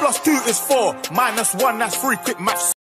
plus 2 is 4. -1, that's 3, quick maths.